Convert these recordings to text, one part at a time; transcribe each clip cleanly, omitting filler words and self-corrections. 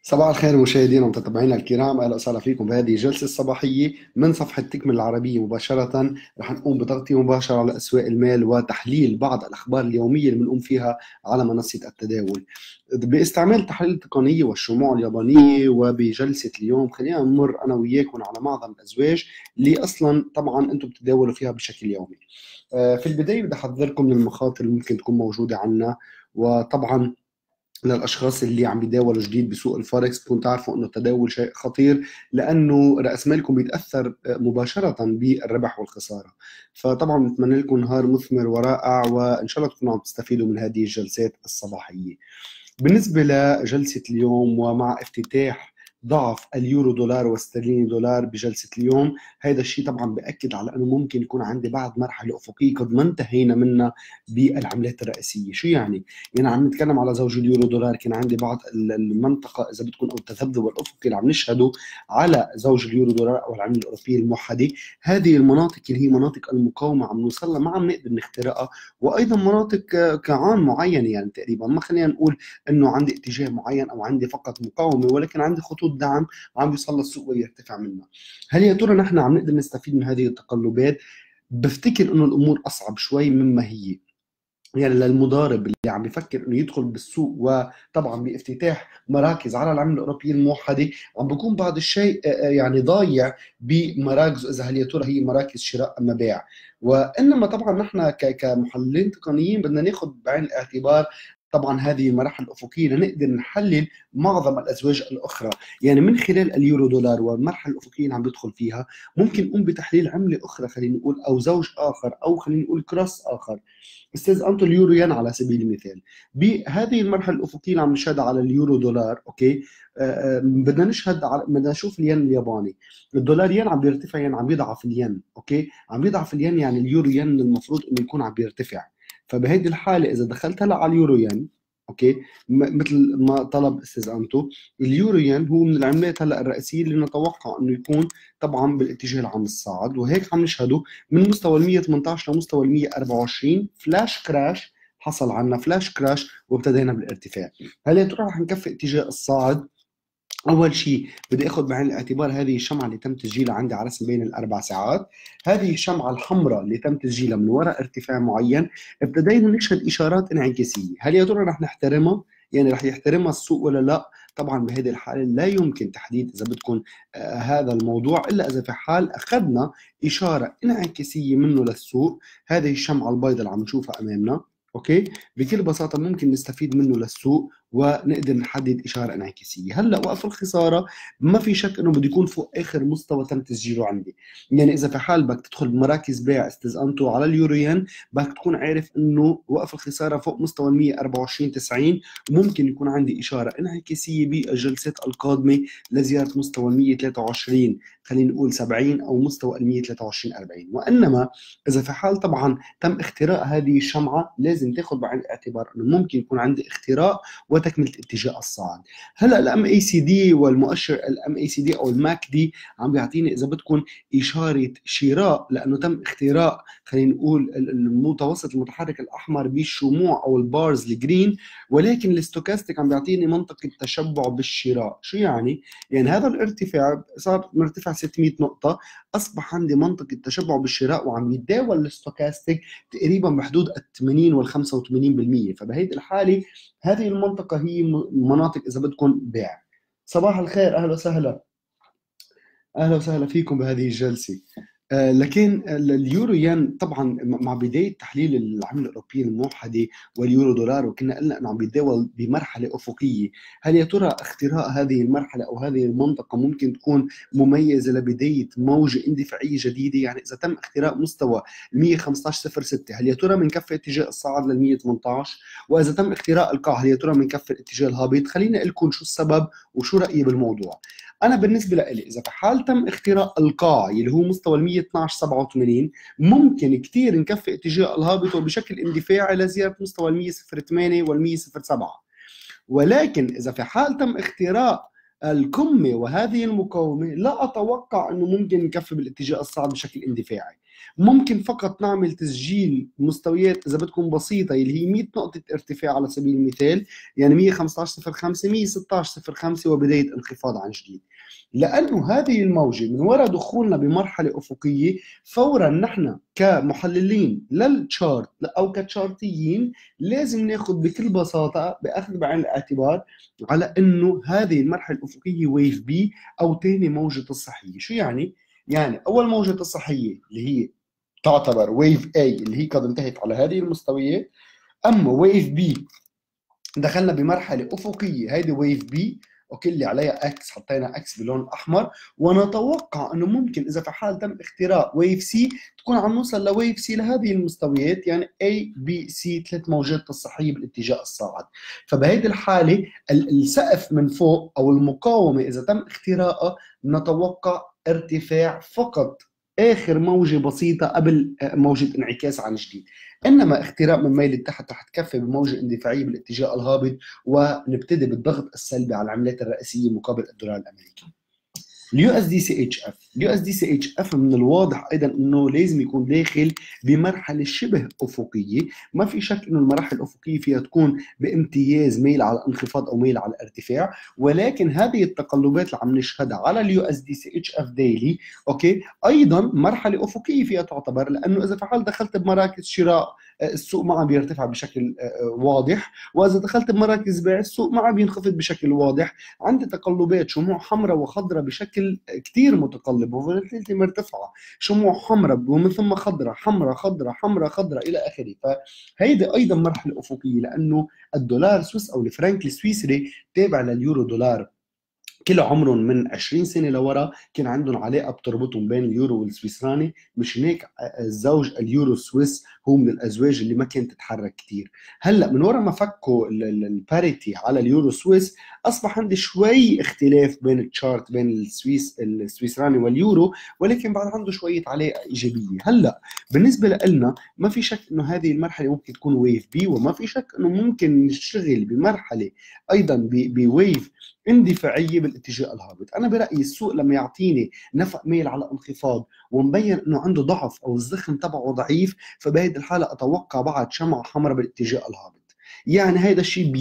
صباح الخير مشاهدينا ومتابعينا الكرام، اهلا وسهلا فيكم بهذه الجلسه الصباحيه من صفحه تكمل العربيه مباشره. رح نقوم بتغطيه مباشره على اسواق المال وتحليل بعض الاخبار اليوميه اللي بنقوم فيها على منصه التداول باستعمال التحاليل التقنيه والشموع اليابانيه. وبجلسه اليوم خلينا نمر انا وياكم على معظم الازواج اللي اصلا طبعا انتم بتتداولوا فيها بشكل يومي. في البدايه بدي احذركم من المخاطر اللي ممكن تكون موجوده عنا. وطبعا للاشخاص اللي عم بيتداولوا جديد بسوق الفوركس بكون تعرفوا انه التداول شيء خطير، لانه راس مالكم بيتاثر مباشره بالربح والخساره. فطبعا بتمنى لكم نهار مثمر ورائع، وان شاء الله تكونوا عم تستفيدوا من هذه الجلسات الصباحيه. بالنسبة لجلسة اليوم ومع افتتاح ضعف اليورو دولار واسترليني دولار بجلسة اليوم، هذا الشيء طبعا بأكد على أنه ممكن يكون عندي بعض مرحلة أفقية قد ما انتهينا منها بالعملات الرئيسية. شو يعني؟ يعني عم نتكلم على زوج اليورو دولار، كان عندي بعض المنطقة إذا بتكون أو التذبذب الأفقي اللي عم نشهده على زوج اليورو دولار أو العملة الأوروبية الموحدة. هذه المناطق اللي هي مناطق المقاومة عم نوصلها، ما عم نقدر نخترقها. وأيضا مناطق كعان معينة، يعني تقريبا ما خلينا نقول انه عندي اتجاه معين او عندي فقط مقاومه، ولكن عندي خطوط دعم عم بيوصل السوق ويرتفع منها. هل يا ترى نحن عم نقدر نستفيد من هذه التقلبات؟ بفتكر انه الامور اصعب شوي مما هي. يعني للمضارب اللي عم بيفكر انه يدخل بالسوق وطبعا بافتتاح مراكز على العمله الاوروبيه الموحده، عم بيكون بعض الشيء يعني ضايع بمراكزه، اذا هل يا ترى هي مراكز شراء ام بيع. وانما طبعا نحن كمحللين تقنيين بدنا ناخذ بعين الاعتبار طبعا هذه المراحل الافقيه لنقدر نحلل معظم الازواج الاخرى. يعني من خلال اليورو دولار والمرحله الافقيه اللي عم بيدخل فيها، ممكن نقوم بتحليل عمله اخرى، خلينا نقول او زوج اخر، او خلينا نقول كروس اخر. استاذ انتو اليورو ين على سبيل المثال، بهذه المرحله الافقيه اللي عم نشهدها على اليورو دولار، اوكي. بدنا نشهد على، بدنا نشوف الين الياباني. الدولار ين عم بيرتفع، ين عم يضعف الين، اوكي، عم يضعف الين، يعني اليورو ين المفروض انه يكون عم بيرتفع. فبهيدي الحاله اذا دخلت هلا على اليورو ين، اوكي، مثل ما طلب استاذ انتو، اليورو ين هو من العملات هلا الرئيسيه اللي نتوقع انه يكون طبعا بالاتجاه العام الصاعد، وهيك عم نشهده من مستوى ال 118 لمستوى ال 124 فلاش كراش. حصل عنا فلاش كراش وابتدينا بالارتفاع. هل يا ترى رح نكفي اتجاه الصاعد؟ اول شيء بدي اخذ بعين الاعتبار هذه الشمعه اللي تم تسجيلها عندي على رسم بين الاربع ساعات. هذه الشمعه الحمراء اللي تم تسجيلها من وراء ارتفاع معين، ابتدينا نشهد اشارات انعكاسيه. هل يا ترى رح نحترمها؟ يعني رح يحترمها السوق ولا لا؟ طبعا بهذه الحاله لا يمكن تحديد اذا بدكم هذا الموضوع الا اذا في حال اخذنا اشاره انعكاسيه منه للسوق. هذه الشمعه البيضاء اللي عم نشوفها امامنا، اوكي، بكل بساطه ممكن نستفيد منه للسوق ونقدر نحدد اشاره انعكاسيه. هلا وقف الخساره ما في شك انه بده يكون فوق اخر مستوى تم تسجيله عندي. يعني اذا في حال بدك تدخل بمراكز بيع استاذ انتو على اليورو ين، بدك تكون عارف انه وقف الخساره فوق مستوى ال 124 90، وممكن يكون عندي اشاره انعكاسيه بالجلسات القادمه لزياره مستوى ال 123 خلينا نقول 70 او مستوى ال 123 40. وانما اذا في حال طبعا تم اختراق هذه الشمعه، لازم تاخذ بعين الاعتبار انه ممكن يكون عندي اختراق وتكمله اتجاه الصاعد. هلا الام اي سي دي والمؤشر الام اي سي دي او الماك دي عم بيعطيني اذا بدكم اشاره شراء، لانه تم اختراق خلينا نقول المتوسط المتحرك الاحمر بالشموع او البارز الجرين. ولكن الاستوكاستيك عم بيعطيني منطقه تشبع بالشراء. شو يعني؟ يعني هذا الارتفاع صار مرتفع 600 نقطه، اصبح عندي منطقه تشبع بالشراء، وعم يتداول الاستوكاستيك تقريبا بحدود ال 80 وال 85%. فبهيدي الحاله هذه المنطقة هي مناطق إذا بدكم بيع. صباح الخير، أهلا وسهلا، أهلا وسهلا فيكم بهذه الجلسة. لكن اليورو ين طبعا مع بدايه تحليل العمله الاوروبيه الموحده واليورو دولار، وكنا قلنا انه عم بيتداول بمرحله افقيه. هل يا ترى اختراق هذه المرحله او هذه المنطقه ممكن تكون مميزه لبدايه موجه اندفاعيه جديده؟ يعني اذا تم اختراق مستوى 115.06، هل يا ترى بنكفي اتجاه الصاعد لل 118؟ واذا تم اختراق القاع، هل يا ترى بنكفي الاتجاه الهابط؟ خليني اقول لكم شو السبب وشو رايي بالموضوع. انا بالنسبه لي اذا في حال تم اختراق القاع اللي هو مستوى ال 112.87، ممكن كثير نكفي اتجاه الهابط وبشكل اندفاعي لزياره مستوى ال 108 وال 107. ولكن اذا في حال تم اختراق القمه وهذه المقاومه، لا اتوقع انه ممكن نكفي بالاتجاه الصاعد بشكل اندفاعي. ممكن فقط نعمل تسجيل مستويات اذا بدكم بسيطه اللي هي 100 نقطه ارتفاع على سبيل المثال، يعني 115.05 116.05 وبدايه انخفاض عن جديد. لانه هذه الموجه من وراء دخولنا بمرحله افقيه، فورا نحن كمحللين للتشارت او كتشارتيين لازم ناخذ بكل بساطه باخذ بعين الاعتبار على انه هذه المرحله الافقيه ويف بي او ثاني موجه الصحيه. شو يعني؟ يعني اول موجه الصحيه اللي هي تعتبر ويف اي اللي هي قد انتهت على هذه المستويات، اما ويف بي دخلنا بمرحله افقيه، هيدي ويف بي اوكي اللي عليها اكس، حطينا اكس بلون احمر، ونتوقع انه ممكن اذا في حال تم اختراق ويف سي تكون عم نوصل لويف سي لهذه المستويات، يعني اي بي سي، ثلاث موجات الصحيه بالاتجاه الصاعد. فبهيدي الحاله السقف من فوق او المقاومه اذا تم اختراقها نتوقع ارتفاع فقط اخر موجه بسيطه قبل موجه انعكاس عن جديد. انما اختراق من ميل لتحت رح تكفي بموجه اندفاعيه بالاتجاه الهابط، ونبتدي بالضغط السلبي على العملات الرئيسيه مقابل الدولار الامريكي. اليو اس دي سي اتش اف، اليو اس دي سي اتش اف من الواضح ايضا انه لازم يكون داخل بمرحله شبه افقيه، ما في شك انه المراحل الافقيه فيها تكون بامتياز ميل على انخفاض او ميل على ارتفاع، ولكن هذه التقلبات اللي عم نشهدها على اليو اس دي سي اتش اف ديلي اوكي ايضا مرحله افقيه فيها تعتبر، لانه اذا في حال دخلت بمراكز شراء السوق ما عم بيرتفع بشكل واضح، واذا دخلت بمراكز بيع السوق ما عم بينخفض بشكل واضح. عندي تقلبات شموع حمراء وخضراء بشكل كثير متقلب، وفولاتيليتي مرتفعه، شموع حمراء ومن ثم خضراء، حمراء خضراء حمراء خضراء الى اخره. فهيدي ايضا مرحله افقيه، لانه الدولار سويس او الفرنك السويسري تابع لليورو دولار، كل عمرهم من 20 سنه لورا كان عندهم علاقه بتربطهم بين اليورو والسويسراني، مش هيك الزوج اليورو سويس هو من الازواج اللي ما كانت تتحرك كثير. هلا من ورا ما فكوا الباريتي على اليورو سويس اصبح عندي شوي اختلاف بين التشارت بين السويسراني واليورو، ولكن بعد عنده شويه علاقه ايجابيه. هلا بالنسبه لنا ما في شك انه هذه المرحله ممكن تكون ويف بي، وما في شك انه ممكن نشتغل بمرحله ايضا بويف اندفاعيه بالاتجاه الهابط. انا برايي السوق لما يعطيني نفق ميل على انخفاض ومبين انه عنده ضعف او الزخم تبعه ضعيف، فبهذه الحاله اتوقع بعد شمعه حمراء بالاتجاه الهابط. يعني هذا الشيء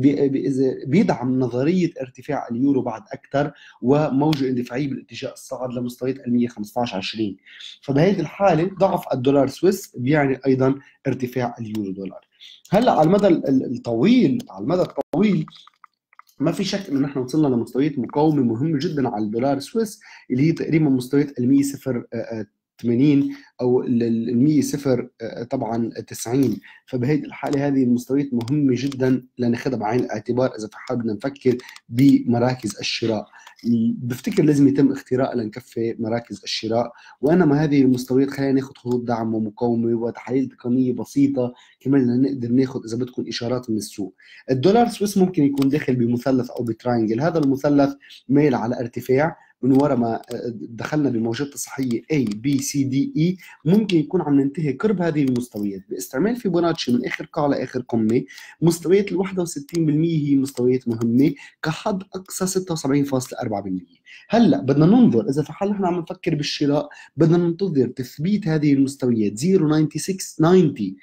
بيدعم نظريه ارتفاع اليورو بعد اكثر، وموجه اندفاعيه بالاتجاه الصاعد لمستويات ال 115 20. فبهذه الحاله ضعف الدولار سويس بيعني ايضا ارتفاع اليورو دولار. هلا على المدى الطويل، على المدى الطويل ما في شك انه نحن وصلنا لمستويات مقاومه مهمه جدا على الدولار السويس، اللي هي تقريبا مستويات ال 100.80 او ال 100 طبعا 90. فبهذه الحاله هذه المستويات مهمه جدا لناخذها بعين الاعتبار اذا حابين نفكر بمراكز الشراء. بفتكر لازم يتم اختراق لنكفي مراكز الشراء، وانما هذه المستويات خلينا ناخذ خطوط دعم ومقاومه وتحاليل تقنيه بسيطه كمان نقدر ناخذ اذا بدكم اشارات من السوق. الدولار السويس ممكن يكون داخل بمثلث او بتراينجل، هذا المثلث ميل على ارتفاع من وراء ما دخلنا بموجات الصحيه A B C D E، ممكن يكون عم ننتهي قرب هذه المستويات باستعمال فيبوناتشي من اخر قاع لاخر قمه. مستويات ال 61% هي مستويات مهمه، كحد اقصى 76.4%. هلا بدنا ننظر اذا في حال نحن عم نفكر بالشراء، بدنا ننتظر تثبيت هذه المستويات 0.96 90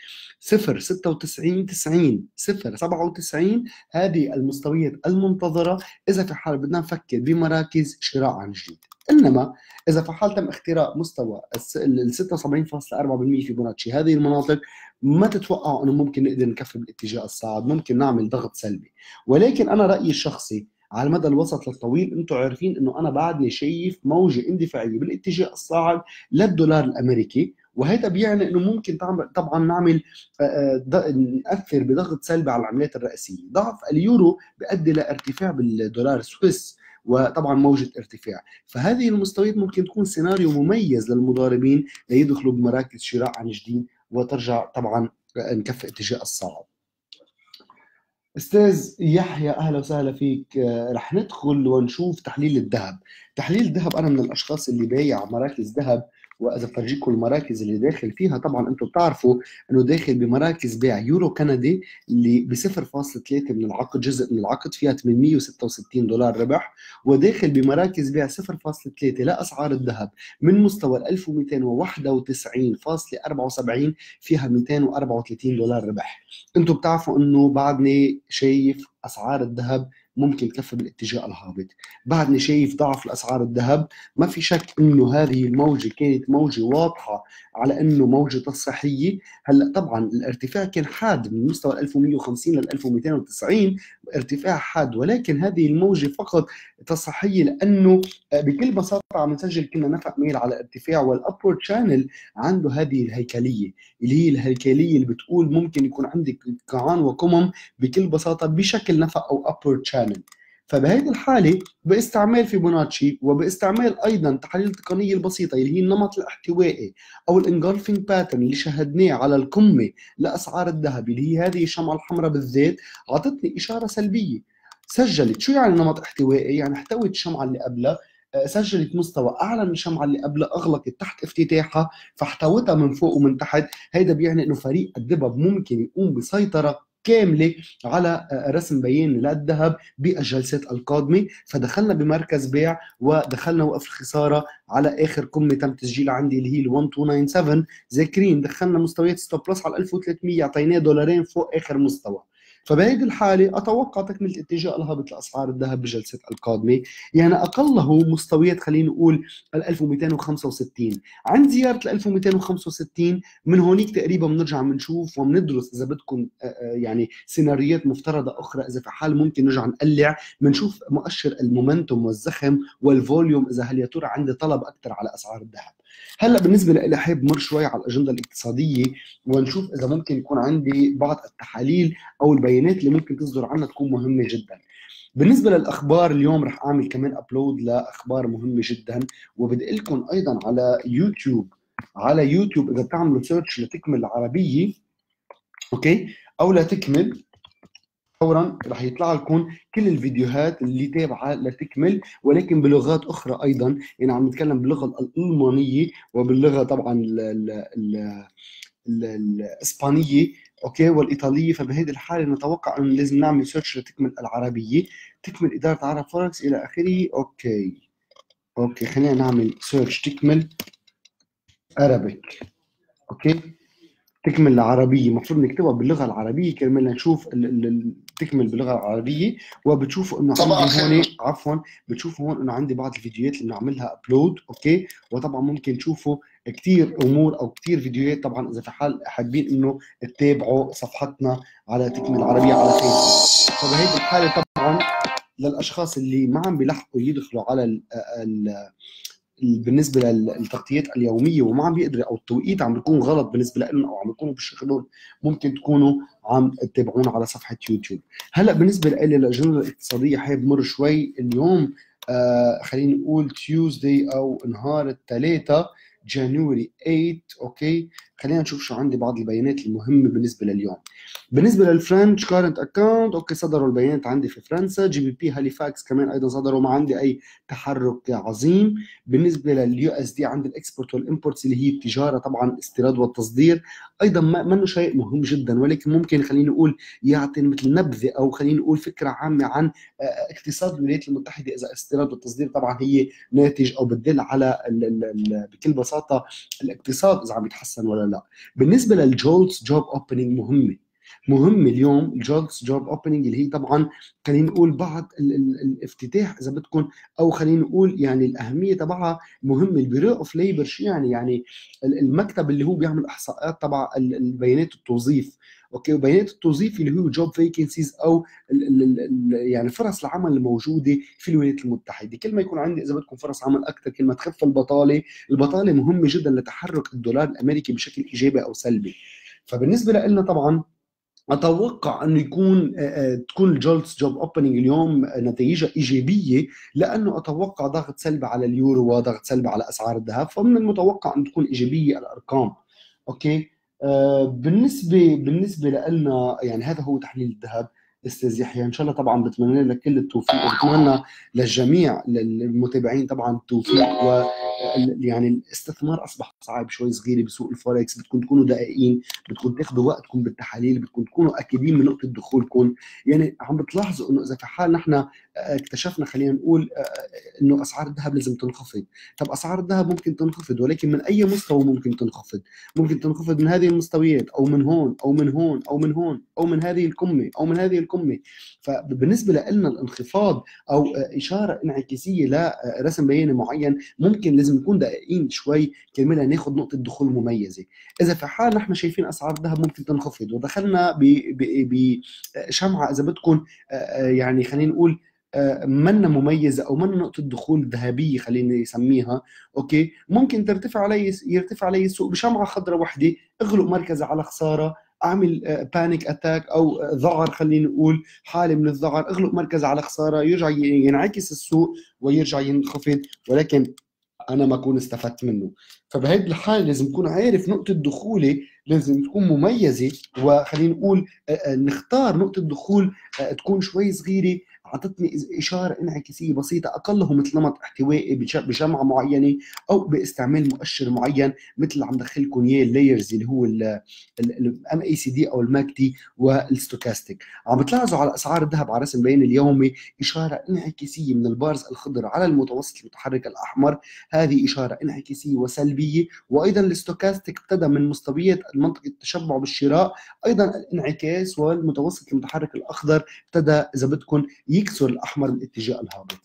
0.96 90 0.97، هذه المستويات المنتظره اذا في حال بدنا نفكر بمراكز شراء عن جديد. انما اذا في حال تم اختراق مستوى ال 76.4% فيبوناتشي، هذه المناطق ما تتوقعوا انه ممكن نقدر نكفي بالاتجاه الصاعد، ممكن نعمل ضغط سلبي. ولكن انا رايي الشخصي على المدى الوسط للطويل، انتم عارفين انه انا بعدني شايف موجه اندفاعيه بالاتجاه الصاعد للدولار الامريكي، وهذا بيعني انه ممكن طبعا نعمل ناثر بضغط سلبي على العملات الرئيسيه. ضعف اليورو بيؤدي لارتفاع بالدولار السويس وطبعا موجه ارتفاع، فهذه المستويات ممكن تكون سيناريو مميز للمضاربين ليدخلوا بمراكز شراء عن جديد وترجع طبعا نكفي اتجاه الصاعد. استاذ يحيى اهلا وسهلا فيك. رح ندخل ونشوف تحليل الذهب. تحليل الذهب، انا من الاشخاص اللي بايع مراكز ذهب واذا بفرجيكم المراكز اللي داخل فيها، طبعا انتم بتعرفوا انه داخل بمراكز بيع يورو كندي اللي ب 0.3 من العقد، جزء من العقد فيها $866 ربح، وداخل بمراكز بيع 0.3 لاسعار الذهب من مستوى ال 1291.74 فيها $234 ربح. انتم بتعرفوا انه بعدني شايف اسعار الذهب ممكن تلف بالاتجاه الهابط، بعدني شايف ضعف الاسعار الذهب. ما في شك انه هذه الموجه كانت موجه واضحه على انه موجه تصحيحيه. هلا طبعا الارتفاع كان حاد من مستوى 1150 لل 1290، ارتفاع حاد، ولكن هذه الموجه فقط تصحيحيه لانه بكل بساطه عم نسجل كنا نفق ميل على ارتفاع، والابورد شانل عنده هذه الهيكليه اللي هي الهيكليه اللي بتقول ممكن يكون عندك قاعان وقمم بكل بساطه بشكل نفق او ابورد شانل. فبهذه الحاله باستعمال فيبوناتشي وباستعمال ايضا تحاليل التقنيه البسيطه اللي هي النمط الاحتوائي او الانجولفينج باترن اللي شاهدناه على القمه لاسعار الذهب اللي هي هذه الشمعه الحمراء بالذات، اعطتني اشاره سلبيه. سجلت شو يعني نمط احتوائي؟ يعني احتوت الشمعه اللي قبلها، سجلت مستوى اعلى من الشمعه اللي قبلها، اغلقت تحت افتتاحها فاحتوتها من فوق ومن تحت. هيدا بيعني انه فريق الدبب ممكن يقوم بسيطره كامله على رسم بيان للذهب بالجلسات القادمه. فدخلنا بمركز بيع ودخلنا وقف الخساره على اخر قمه تم تسجيلها عندي اللي هي ال 1297. ذاكرين دخلنا مستويات ستوب بلس على 1300، اعطيناه دولارين فوق اخر مستوى. فبهذه الحالة أتوقع تكملة اتجاه الهبط لأسعار الذهب بالجلسة القادمة، يعني أقله مستويات خلينا نقول ال 1265. عند زيارة ال 1265 من هونيك تقريبا بنرجع بنشوف وبندرس إذا بدكم يعني سيناريوهات مفترضة أخرى، إذا في حال ممكن نرجع نقلع بنشوف مؤشر المومنتوم والزخم والفوليوم، إذا هل يا ترى عندي طلب أكثر على أسعار الذهب. هلا بالنسبة لي حابب مر شوي على الأجندة الاقتصادية ونشوف إذا ممكن يكون عندي بعض التحاليل او البيانات اللي ممكن تصدر عنها تكون مهمه جدا. بالنسبه للاخبار اليوم رح اعمل كمان ابلود لاخبار مهمه جدا، وبدي لكم ايضا على يوتيوب، على يوتيوب اذا بتعملوا سيرش لتكمل العربيه اوكي او لتكمل فورا رح يطلع لكم كل الفيديوهات اللي تابعه لتكمل، ولكن بلغات اخرى ايضا. يعني عم نتكلم باللغه الالمانيه وباللغه طبعا الاسبانيه اوكي والايطاليه. فبهذه الحاله نتوقع انه لازم نعمل سيرش لتكمل العربيه، تكمل اداره عرب فوركس الى اخره. اوكي خلينا نعمل سيرش تكمل ارابيك. اوكي تكمل العربيه المفروض نكتبها باللغه العربيه كرمال نشوف تكمل باللغه العربيه. وبتشوفوا انه عندي هون عفوا بتشوفوا هون انه عندي بعض الفيديوهات اللي بنعملها ابلود اوكي. وطبعا ممكن تشوفوا كثير امور او كثير فيديوهات طبعا اذا في حال حابين انه تتابعوا صفحتنا على تكمل العربيه على فيسبوك. فبهيدي الحاله طبعا للاشخاص اللي ما عم بيلحقوا يدخلوا على بالنسبه للتغطيات اليوميه وما عم بيقدروا او التوقيت عم بيكون غلط بالنسبه لهم او عم بيكونوا بيشتغلون، ممكن تكونوا عم تتابعونا على صفحه يوتيوب. هلا بالنسبه لي للاجنده الاقتصاديه حابب مر شوي اليوم خلينا نقول تيوزداي او نهار الثلاثاء جانوري 8 اوكي. خلينا نشوف شو عندي بعض البيانات المهمه بالنسبه لليوم. بالنسبه للفرنش كارنت اكاونت اوكي صدروا البيانات عندي في فرنسا، جي بي بي هاليفاكس كمان ايضا صدروا، ما عندي اي تحرك عظيم. بالنسبه لليو اس دي عند الاكسبورت والامبورتس اللي هي التجاره طبعا الاستيراد والتصدير ايضا ما شيء مهم جدا، ولكن ممكن خلينا نقول يعطي مثل نبذه او خلينا نقول فكره عامه عن اقتصاد الولايات المتحده. اذا الاستيراد والتصدير طبعا هي ناتج او بتدل على بكل بساطه الاقتصاد اذا عم يتحسن ولا لا. بالنسبه للجولتس جوب اوبننج مهم اليوم الجولتس جوب اوبننج اللي هي طبعا خلينا نقول بعض الافتتاح اذا بدكم، او خلينا نقول يعني الاهميه تبعها مهم. البيرو اوف ليبر شو يعني المكتب اللي هو بيعمل احصاءات تبع البيانات التوظيف اوكي. وبيانات التوظيف اللي هو جوب فيكنسيز او يعني فرص العمل الموجوده في الولايات المتحده. كل ما يكون عندي اذا بدكم فرص عمل اكثر كل ما تخف البطاله مهمه جدا لتحرك الدولار الامريكي بشكل ايجابي او سلبي. فبالنسبه لنا طبعا اتوقع انه تكون الجولتس جوب اوبننج اليوم نتائجها ايجابيه، لانه اتوقع ضغط سلبي على اليورو وضغط سلبي على اسعار الذهب، فمن المتوقع ان تكون ايجابيه الارقام اوكي. بالنسبه لنا يعني هذا هو تحليل الذهب. استاذ يحيى ان شاء الله طبعا بتمنى لك كل التوفيق، وبتمنى للجميع للمتابعين طبعا التوفيق يعني الاستثمار اصبح صعب شوي صغيره بسوق الفوركس. بدكم تكونوا دقيقين، بدكم تاخذوا وقتكم بالتحاليل، بدكم تكونوا اكيدين من نقطه دخولكم. يعني عم بتلاحظوا انه اذا في حال نحن اكتشفنا، خلينا نقول انه اسعار الذهب لازم تنخفض. طب اسعار الذهب ممكن تنخفض، ولكن من اي مستوى ممكن تنخفض؟ ممكن تنخفض من هذه المستويات، او من هون، او من هون، او من هون، او من هذه القمه، او من هذه القمه. فبالنسبه لنا الانخفاض او اشاره انعكاسيه لرسم بياني معين، ممكن لازم نكون دقيقين شوي كرمال ناخذ نقطه دخول مميزه. اذا في حال نحن شايفين اسعار الذهب ممكن تنخفض ودخلنا بشمعه اذا بدكم، يعني خلينا نقول منا مميزه او منا نقطه دخول ذهبيه خلينا نسميها، اوكي، ممكن يرتفع علي السوق بشمعه خضراء وحده، اغلق مركزي على خساره، اعمل بانيك اتاك او ذعر، خلينا نقول حاله من الذعر، اغلق مركز على خساره، يرجع ينعكس السوق ويرجع ينخفض، ولكن انا ما اكون استفدت منه. فبهيدي الحاله لازم اكون عارف نقطه دخولي لازم تكون مميزه، وخلينا نقول نختار نقطه دخول تكون شوي صغيره، اعطتني اشاره انعكاسيه بسيطه، اقله مثل نمط احتوائي بجمعه معينه، او باستعمال مؤشر معين مثل اللي عم دخلكم اياه اللايرز اللي هو الام اي سي دي او الماك دي والستوكاستيك. عم بتلاحظوا على اسعار الذهب على رسم بيان اليومي اشاره انعكاسيه من البارز الخضر على المتوسط المتحرك الاحمر، هذه اشاره انعكاسيه وسلبيه. وايضا الستوكاستيك ابتدى من مستويات منطقه التشبع بالشراء، ايضا الانعكاس والمتوسط المتحرك الاخضر ابتدى اذا بدكم يكسر الاحمر بالاتجاه الهابط.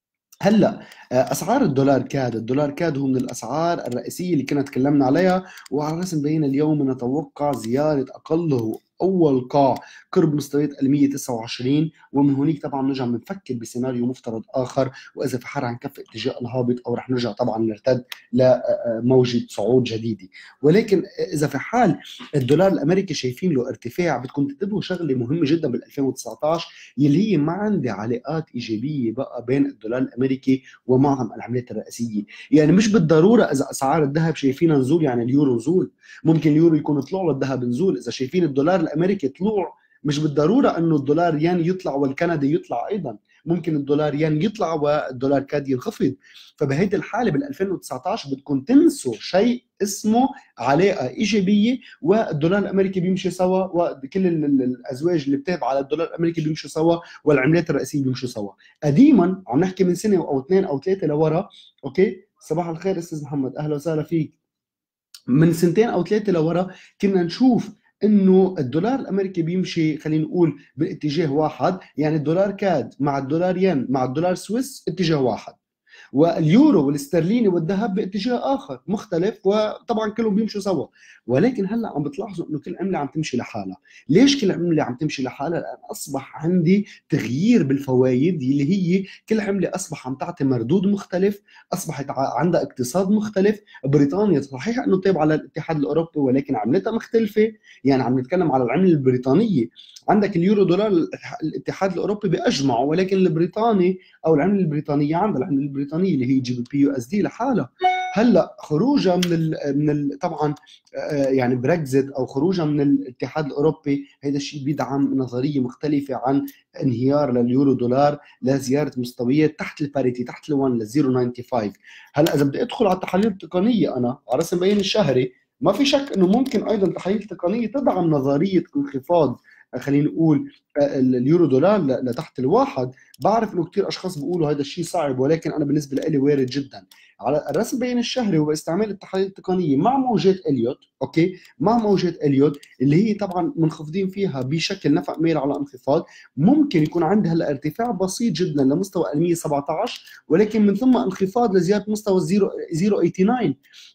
هلا اسعار الدولار كاد هو من الاسعار الرئيسيه اللي كنا تكلمنا عليها، وعلى رسم بين اليوم نتوقع زياره اقله اول قاع قرب مستويات ال 129، ومن هناك طبعا نرجع بنفكر بسيناريو مفترض اخر، واذا في حال عن كف اتجاه الهابط او رح نرجع طبعا نرتد لموجه صعود جديده. ولكن اذا في حال الدولار الامريكي شايفين له ارتفاع، بدكم تنتبهوا شغله مهمه جدا بال 2019 يلي هي ما عندي علاقات ايجابيه بقى بين الدولار الامريكي ومعظم العملات الرئيسيه. يعني مش بالضروره اذا اسعار الذهب شايفينها نزول يعني اليورو نزول، ممكن اليورو يكون طلوع والذهب نزول. اذا شايفين الدولار الامريكي طلوع، مش بالضروره انه الدولار ين يطلع والكندي يطلع ايضا، ممكن الدولار ين يطلع والدولار كاد ينخفض. فبهيدي الحاله بال 2019 بدكم تنسوا شيء اسمه علاقه ايجابيه والدولار الامريكي بيمشي سوا، وكل الازواج اللي بتابعه على الدولار الامريكي بيمشوا سوا، والعملات الرئيسيه بيمشوا سوا. قديما عم نحكي من سنه او اثنين او ثلاثه لورا، اوكي، صباح الخير استاذ محمد، اهلا وسهلا فيك. من سنتين او ثلاثه لورا كنا نشوف انه الدولار الامريكي بيمشي خلينا نقول باتجاه واحد، يعني الدولار كاد مع الدولار ين مع الدولار سويس اتجاه واحد، واليورو والاسترليني والذهب باتجاه اخر مختلف، وطبعا كلهم بيمشوا سوا. ولكن هلا عم بتلاحظوا انه كل عمله عم تمشي لحالها. ليش كل عمله عم تمشي لحالها؟ لان اصبح عندي تغيير بالفوائد اللي هي كل عمله اصبح عم تعطي مردود مختلف، اصبحت عندها اقتصاد مختلف. بريطانيا صحيح انه تابعه للاتحاد الاوروبي ولكن عملتها مختلفه، يعني عم نتكلم على العمله البريطانيه. عندك اليورو دولار الاتحاد الاوروبي باجمعه، ولكن البريطاني او العمله البريطانيه عندها العمله البريطانيه اللي هي جي بي بي يو اس دي لحالها. هلا خروجها طبعا يعني بريكزت او خروجها من الاتحاد الاوروبي، هذا الشيء بيدعم نظريه مختلفه عن انهيار لليورو دولار لزياره مستويات تحت الباريتي، تحت ال1 ل 0.95. هلا اذا بدي ادخل على التحاليل التقنيه انا على رسم بيان الشهري، ما في شك انه ممكن ايضا تحاليل تقنيه تدعم نظريه انخفاض خلينا نقول اليورو دولار لتحت الواحد. بعرف انه كثير اشخاص بيقولوا هذا الشيء صعب، ولكن انا بالنسبه لي وارد جدا. على الرسم بين الشهري وباستعمال التحاليل التقنيه مع موجات اليوت، اوكي، مع موجات اليوت اللي هي طبعا منخفضين فيها بشكل نفق ميل على انخفاض، ممكن يكون عندها هلا ارتفاع بسيط جدا لمستوى ال 117، ولكن من ثم انخفاض لزياده مستوى 089.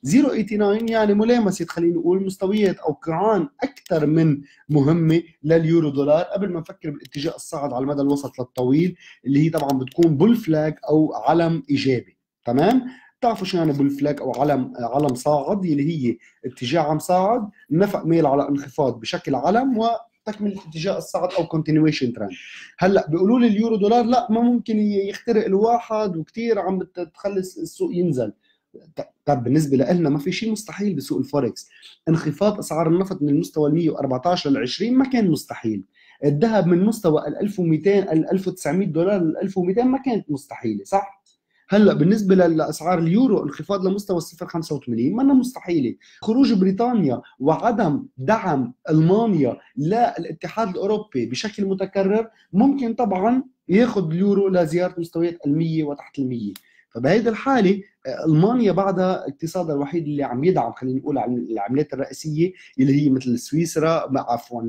089 يعني ملامسه خلينا نقول مستويات او قيعان اكثر من مهمه لليورو دولار قبل ما نفكر بالاتجاه الصاعد على المدى الوسط للطويل، اللي هي طبعا بتكون بول فلاج او علم ايجابي. تمام؟ بتعرفوا شو يعني بول فلاج او علم صاعد، اللي هي اتجاه عم صاعد نفق ميل على انخفاض بشكل علم وتكمل الاتجاه الصاعد او كونتينيويشن ترند. هلا بيقولوا لي اليورو دولار لا ما ممكن يخترق الواحد وكثير عم بتخلي السوق ينزل. طب بالنسبه لنا ما في شيء مستحيل بسوق الفوركس. انخفاض اسعار النفط من المستوى ال 114 لل 20 ما كان مستحيل. الذهب من مستوى ال 1200 ال 1900 دولار لل 1200 ما كانت مستحيله، صح؟ هلا بالنسبه لاسعار اليورو انخفاض لمستوى 0.85 ما مستحيله. خروج بريطانيا وعدم دعم المانيا للاتحاد الاوروبي بشكل متكرر ممكن طبعا ياخذ اليورو لزياره مستويات ال100 وتحت ال100. فبهيدي الحاله المانيا بعدها اقتصادها الوحيد اللي عم يدعم، خلينا نقول، العملات الرئيسيه اللي هي مثل سويسرا، عفوا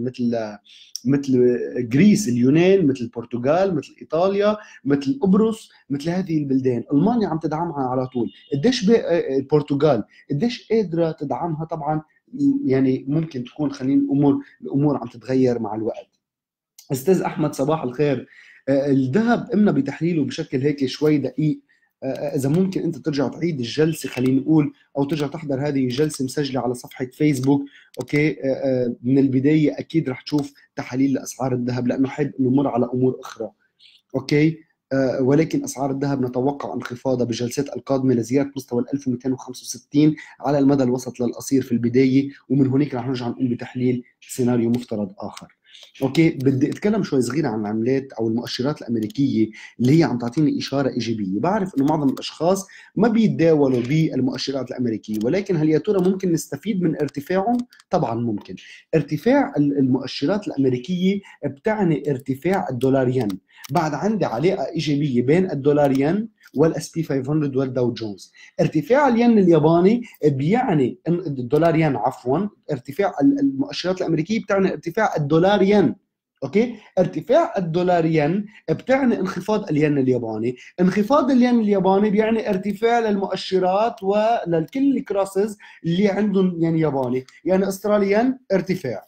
مثل جريس، اليونان، مثل البرتغال، مثل ايطاليا، مثل قبرص، مثل هذه البلدان المانيا عم تدعمها على طول. قديش البرتغال قديش قادره تدعمها؟ طبعا يعني ممكن تكون، خلينا الامور عم تتغير مع الوقت. استاذ احمد صباح الخير. الذهب قمنا بتحليله بشكل هيك شوي دقيق. اذا ممكن انت ترجع تعيد الجلسه، خلينا نقول، او ترجع تحضر هذه الجلسه مسجله على صفحه فيسبوك. اوكي، من البدايه اكيد رح تشوف تحاليل لاسعار الذهب، لانه حابب انه نمر على امور اخرى. اوكي. ولكن اسعار الذهب نتوقع انخفاضها بالجلسات القادمه لزياده مستوى ال 1265 على المدى الوسط للقصير في البدايه، ومن هناك رح نرجع نقوم بتحليل سيناريو مفترض اخر. اوكي، بدي اتكلم شوي صغيره عن العملات او المؤشرات الامريكيه اللي هي عم تعطيني اشاره ايجابيه. بعرف انه معظم الاشخاص ما بيتداولوا بالمؤشرات الامريكيه، ولكن هل يا ترى ممكن نستفيد من ارتفاعهم؟ طبعا ممكن. ارتفاع المؤشرات الامريكيه بتعني ارتفاع الدولار ين. بعد عندي علاقه ايجابيه بين الدولار ين والاس بي 500 والداو جونز. ارتفاع الين الياباني بيعني الدولار ين، عفوا، ارتفاع المؤشرات الامريكيه بتعني ارتفاع الدولار ين. اوكي، ارتفاع الدولار ين بتعني انخفاض الين الياباني. انخفاض الين الياباني بيعني ارتفاع للمؤشرات ولكل الكراسز اللي عندهم ين ياباني. يعني استراليان ارتفاع،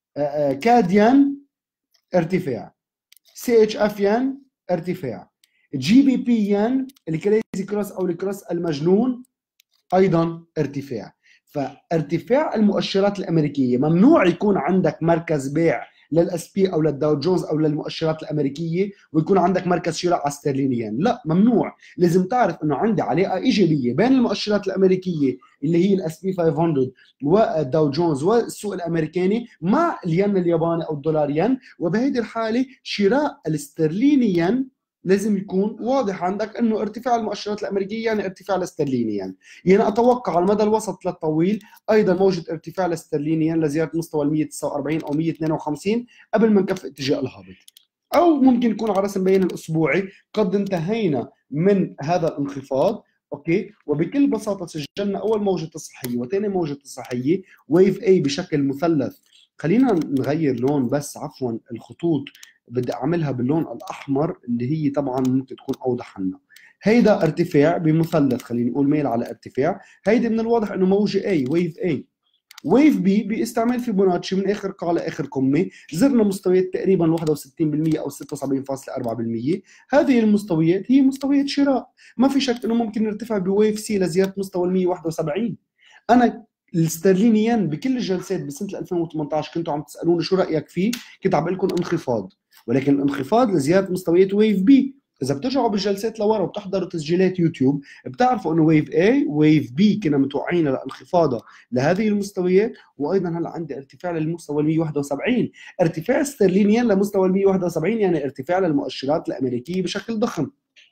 كاد ين ارتفاع، سي اتش اف ين ارتفاع، جي بي بي ين الكريزي كروس او الكروس المجنون ايضا ارتفاع. فارتفاع المؤشرات الامريكيه ممنوع يكون عندك مركز بيع للاس بي او للداو جونز او للمؤشرات الامريكيه ويكون عندك مركز شراء على استرلينيين، لا، ممنوع. لازم تعرف انه عندي علاقه ايجابيه بين المؤشرات الامريكيه اللي هي الاس بي 500 والداو جونز والسوق الامريكاني مع الين الياباني او الدولار ين، وبهذه الحاله شراء الاسترليني ين لازم يكون واضح عندك انه ارتفاع المؤشرات الامريكيه يعني ارتفاع الاسترليني يعني اتوقع على المدى الوسط للطويل ايضا موجه ارتفاع الاسترليني لزياده مستوى ال 149 او 152 قبل ما نكفي اتجاه الهابط. او ممكن يكون على رسم بين الاسبوعي قد انتهينا من هذا الانخفاض. اوكي، وبكل بساطه سجلنا اول موجه تصحيحيه وثاني موجه تصحيحيه، ويف اي بشكل مثلث. خلينا نغير لون بس، عفوا، الخطوط بدي اعملها باللون الاحمر اللي هي طبعا ممكن تكون اوضح لنا. هيدا ارتفاع بمثلث، خلينا نقول ميل على ارتفاع. هيدي من الواضح انه موجه A، ويف A. ويف بي باستعمال فيبوناتشي من اخر قاع لاخر قمه، زرنا مستويات تقريبا 61% او 76.4%. هذه المستويات هي مستويات شراء. ما في شك انه ممكن نرتفع بويف سي لزياده مستوى ال 171. انا الاسترليني ين بكل الجلسات بسنه 2018 كنتوا عم تسالوني شو رايك فيه، كنت عم بقول لكم انخفاض، ولكن الانخفاض لزياده مستويات ويف بي. اذا بترجعوا بالجلسات لورا وبتحضروا تسجيلات يوتيوب بتعرفوا انه ويف اي ويف بي كنا متوقعين لانخفاضها لهذه المستويات، وايضا هلا عندي ارتفاع للمستوى ال 171. ارتفاع استرليني لمستوى ال 171 يعني ارتفاع للمؤشرات الامريكيه بشكل ضخم.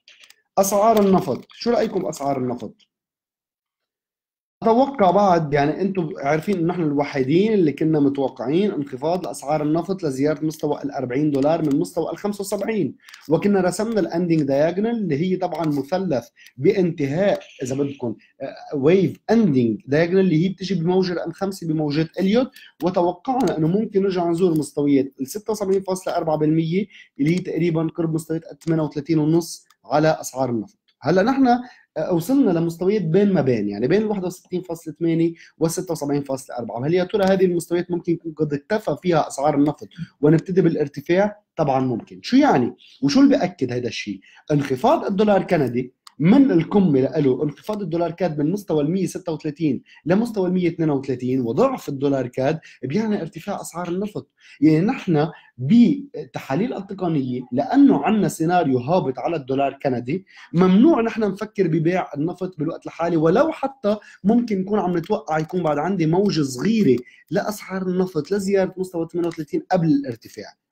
اسعار النفط، شو رايكم باسعار النفط؟ اتوقع بعد يعني انتم عارفين انه نحن الوحيدين اللي كنا متوقعين انخفاض لاسعار النفط لزياده مستوى ال 40 دولار من مستوى ال 75، وكنا رسمنا الاندنج دايجونال اللي هي طبعا مثلث بانتهاء، اذا بدكم، ويف اندنج دايجونال اللي هي بتجي بموجه الان 5 بموجات اليوت، وتوقعنا انه ممكن نرجع نزور مستويات ال 76.4% اللي هي تقريبا قرب مستويات 38.5 على اسعار النفط. هلا نحن وصلنا لمستويات بين ما بين، يعني بين ال 61.8 وال 76.4. هل يا ترى هذه المستويات ممكن يكون قد اكتفى فيها اسعار النفط ونبتدي بالارتفاع؟ طبعا ممكن. شو يعني؟ وشو اللي بياكد هذا الشيء؟ انخفاض الدولار الكندي من القمه له، انخفاض الدولار كاد من مستوى ال 136 لمستوى ال 132 وضعف الدولار كاد بيعني ارتفاع اسعار النفط. يعني نحن بتحاليل التقنيه لانه عندنا سيناريو هابط على الدولار الكندي، ممنوع نحن نفكر ببيع النفط بالوقت الحالي، ولو حتى ممكن نكون عم نتوقع يكون بعد عندي موجه صغيره لاسعار النفط لزياره مستوى 38 قبل الارتفاع.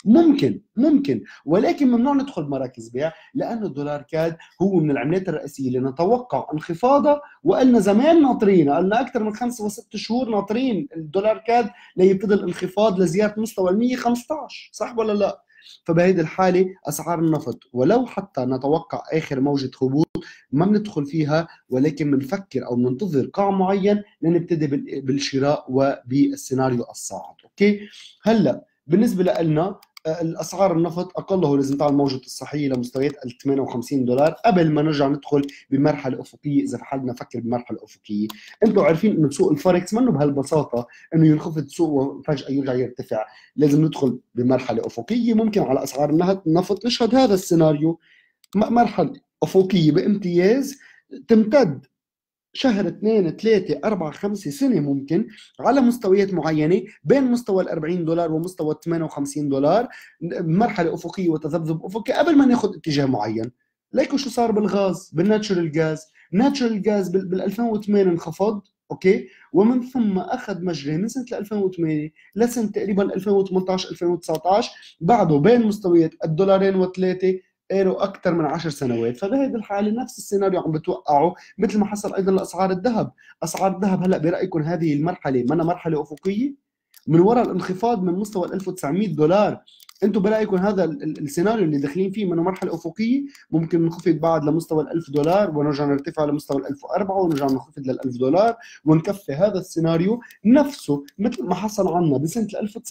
ممكن، ولكن ممنوع ندخل بمراكز بيع، لانه الدولار كاد هو من العملات الرئيسيه اللي نتوقع انخفاضها، وقلنا زمان ناطرين، قلنا اكثر من 5 و6 شهور ناطرين الدولار كاد ليبتدي الانخفاض لزياده مستوى ال 115، صح ولا لا؟ فبهذه الحاله اسعار النفط ولو حتى نتوقع اخر موجه هبوط ما بندخل فيها، ولكن بنفكر او بننتظر قاع معين لنبتدي بالشراء وبالسيناريو الصاعد. اوكي، هلا بالنسبه لنا الاسعار النفط اقله لازم تعمل موجه الصحيه لمستويات ال 58 دولار قبل ما نرجع ندخل بمرحله افقيه، اذا في حال بدنا نفكر بمرحله افقيه. انتم عارفين انه سوق الفوركس منه بهالبساطه انه ينخفض السوق وفجاه يرجع يرتفع، لازم ندخل بمرحله افقيه. ممكن على اسعار النفط نشهد هذا السيناريو، مرحله افقيه بامتياز تمتد شهر 2 3 4 5 سنة ممكن، على مستويات معينة بين مستوى ال 40 دولار ومستوى ال 58 دولار، مرحلة أفقية وتذبذب أفقي قبل ما ناخذ اتجاه معين. ليكو شو صار بالغاز، بالناتشورال جاز. ناتشورال جاز بال 2008 انخفض، اوكي، ومن ثم اخذ مجري من سنه 2008 لسنه تقريبا 2018 2019 بعده بين مستويات الدولارين وثلاثه، له اكثر من 10 سنوات. فبهذه الحاله نفس السيناريو عم بتوقعه، مثل ما حصل ايضا لاسعار الذهب. اسعار الذهب هلا برايكم هذه المرحله منها مرحله افقيه من وراء الانخفاض من مستوى ال 1900 دولار؟ انتم برايكم هذا السيناريو اللي داخلين فيه منه مرحله افقيه؟ ممكن ننخفض بعد لمستوى ال 1000 دولار ونرجع نرتفع لمستوى ال 1004 ونرجع ننخفض لل 1000 دولار ونكفي هذا السيناريو نفسه مثل ما حصل عنا بسنه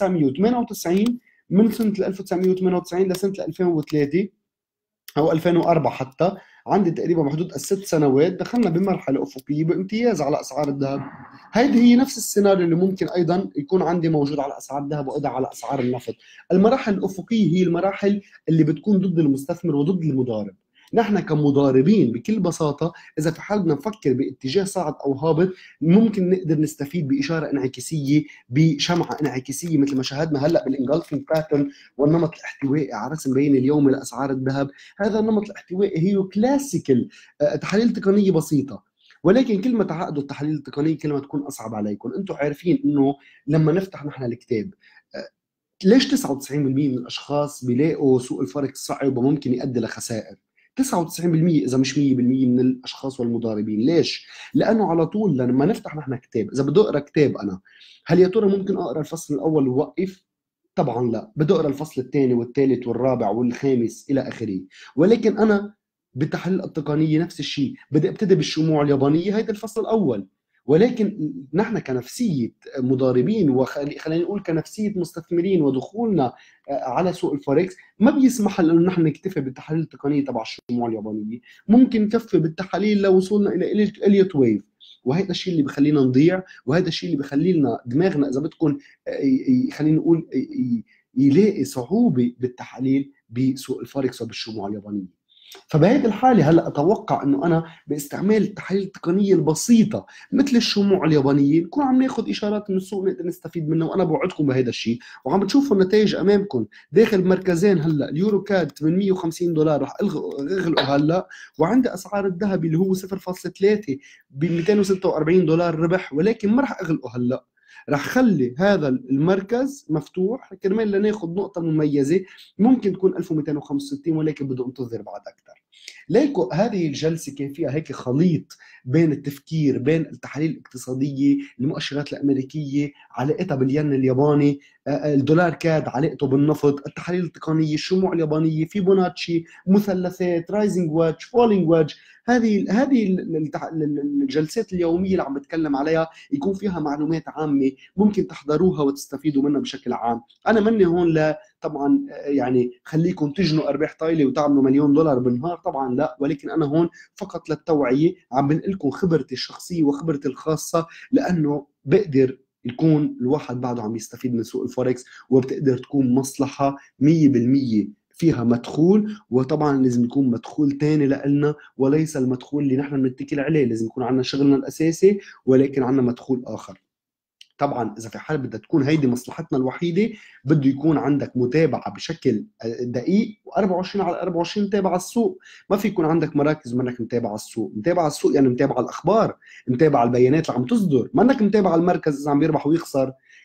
1998، من سنه 1998 لسنه 2003 او 2004 حتى، عندي تقريبا بحدود ال6 سنوات دخلنا بمرحله افقيه بامتياز على اسعار الذهب. هيدي هي نفس السيناريو اللي ممكن ايضا يكون عندي موجود على اسعار الذهب وايضا على اسعار النفط. المراحل الافقيه هي المراحل اللي بتكون ضد المستثمر وضد المضارب. نحن كمضاربين بكل بساطه اذا في حال بدنا نفكر باتجاه صاعد او هابط، ممكن نقدر نستفيد باشاره انعكاسيه، بشمعه انعكاسيه مثل ما شاهدنا هلا بالانجلفينج باترن والنمط الاحتوائي على رسم بين اليومي لاسعار الذهب. هذا النمط الاحتوائي هي كلاسيكال تحاليل تقنيه بسيطه، ولكن كل ما تعقدوا التحاليل التقنيه كل ما تكون اصعب عليكم. انتم عارفين انه لما نفتح نحن الكتاب ليش 99% من الاشخاص بيلاقوا سوق الفوركس صعب وممكن يؤدي لخسائر؟ 99% اذا مش 100% من الاشخاص والمضاربين. ليش؟ لانه على طول لما نفتح نحن كتاب، اذا بدي اقرا كتاب انا، هل يا ترى ممكن اقرا الفصل الاول ووقف؟ طبعا لا، بدي اقرا الفصل الثاني والثالث والرابع والخامس الى اخره. ولكن انا بالتحاليل التقنيه نفس الشيء، بدي ابتدي بالشموع اليابانيه، هيدا الفصل الاول. ولكن نحن كنفسيه مضاربين وخلينا نقول كنفسيه مستثمرين ودخولنا على سوق الفوركس ما بيسمح لنا انه نحن نكتفي بالتحاليل التقنيه تبع الشموع اليابانيه، ممكن نكفي بالتحاليل لو وصلنا الى اليوت ويف. وهذا الشيء اللي بخلينا نضيع، وهذا الشيء اللي بخلي لنا دماغنا اذا بدكم خلينا نقول يلاقي صعوبه بالتحاليل بسوق الفوركس وبالشموع اليابانيه. فبهذه الحاله هلا اتوقع انه انا باستعمال التحاليل التقنيه البسيطه مثل الشموع اليابانيه نكون عم ناخذ اشارات من السوق نقدر نستفيد منها، وانا بوعدكم بهذا الشيء وعم بتشوفوا النتائج امامكم. داخل مركزين هلا اليورو كاد 850 دولار رح اغلقه هلا، وعندي اسعار الذهب اللي هو 0.3 ب 246 دولار ربح، ولكن ما رح اغلقه هلا، رح خلي هذا المركز مفتوح كرمال لناخذ نقطة مميزة ممكن تكون 1265، ولكن بده انتظر بعد أكثر. ليكو هذه الجلسة كان فيها هيك خليط بين التفكير، بين التحاليل الاقتصادية، المؤشرات الأمريكية، علاقتها بالين الياباني، الدولار كاد علاقته بالنفط، التحاليل التقنية، الشموع اليابانية، فيبوناتشي، مثلثات، رايزنج واتش، فولينج واتش. هذه الجلسات اليومية اللي عم بتكلم عليها يكون فيها معلومات عامة ممكن تحضروها وتستفيدوا منها بشكل عام. أنا مني هون لا طبعا يعني خليكم تجنوا أرباح طايلة وتعملوا مليون دولار بالنهار، طبعا لا، ولكن أنا هون فقط للتوعية عم بنقلكم خبرتي الشخصية وخبرتي الخاصة، لأنه بقدر يكون الواحد بعده عم يستفيد من سوق الفوركس، وبتقدر تكون مصلحة 100% فيها مدخول. وطبعا لازم يكون مدخول تاني لنا وليس المدخول اللي نحن بنتكل عليه، لازم يكون عندنا شغلنا الأساسي ولكن عندنا مدخول آخر. طبعا اذا في حال بدها تكون هيدي مصلحتنا الوحيده بده يكون عندك متابعه بشكل دقيق و24 على 24 متابعه السوق. ما في يكون عندك مراكز ومنك متابعه السوق. متابعه السوق يعني متابعه الاخبار، متابعه البيانات اللي عم تصدر، منك متابعه المركز اذا عم بيربح ويخسر.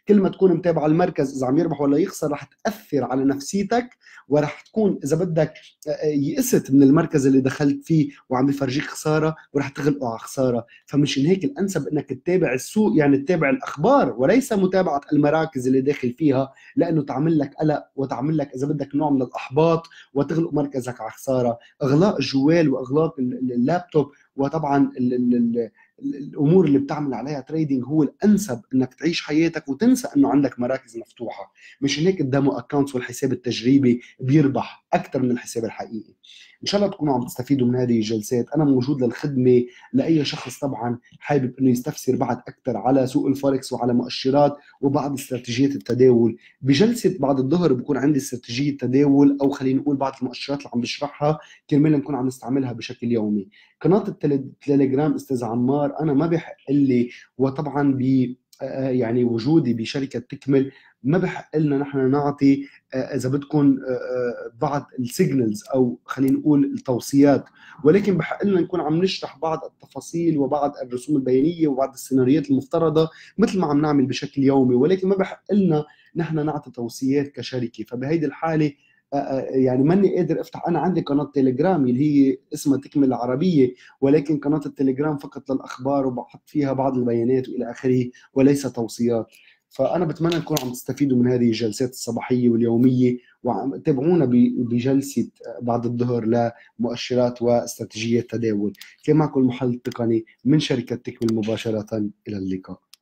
كل ما تكون متابع المركز اذا عم يربح ولا يخسر رح تاثر على نفسيتك، ورح تكون اذا بدك يئست من المركز اللي دخلت فيه وعم يفرجيك خساره ورح تغلقه على خساره. فمشان هيك الانسب انك تتابع السوق، يعني تتابع الاخبار وليس متابعه المراكز اللي داخل فيها، لانه تعمل لك قلق وتعمل لك اذا بدك نوع من الاحباط وتغلق مركزك على خساره. اغلاق الجوال واغلاق اللابتوب وطبعا الامور اللي بتعمل عليها تريدينج هو الانسب انك تعيش حياتك وتنسى انه عندك مراكز مفتوحه. مش هيك الديمو اكونتس والحساب التجريبي بيربح اكثر من الحساب الحقيقي. ان شاء الله تكونوا عم تستفيدوا من هذه الجلسات، انا موجود للخدمه لاي شخص طبعا حابب انه يستفسر بعد اكثر على سوق الفوركس وعلى مؤشرات وبعض استراتيجيات التداول. بجلسه بعد الظهر بكون عندي استراتيجيه تداول، او خلينا نقول بعض المؤشرات اللي عم بشرحها كرمال نكون عم نستعملها بشكل يومي. قناه التليجرام استاذ عمار انا ما بحق لي، وطبعا يعني وجودي بشركه تكمل ما بحق لنا نحن نعطي اذا بدكم بعض السيجنالز او خلينا نقول التوصيات، ولكن بحق لنا نكون عم نشرح بعض التفاصيل وبعض الرسوم البيانيه وبعض السيناريوهات المفترضه مثل ما عم نعمل بشكل يومي، ولكن ما بحق لنا نحن نعطي توصيات كشركه. فبهيدي الحاله يعني ماني قادر افتح. انا عندي قناه تليجرام اللي هي اسمها تكمل العربيه، ولكن قناه التليجرام فقط للاخبار وبحط فيها بعض البيانات والى اخره وليس توصيات. فانا بتمنى نكون عم تستفيدوا من هذه الجلسات الصباحيه واليوميه، وتابعونا بجلسه بعد الظهر لمؤشرات واستراتيجيه تداول. كان معكم المحلل التقني من شركه تكمل مباشره، الى اللقاء.